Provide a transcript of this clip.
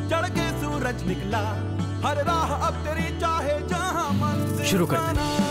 चढ़ के सूरज निकला, हर राह अब तेरी चाहे जहां मंजिल शुरू करते हैं।